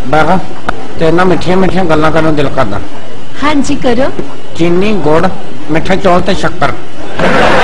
बागा तेरे मिठिया मिठिया गल्लां करन दिल करदा। हाँ जी करो। चीनी गुड़ मिठा चौल ते शक्कर।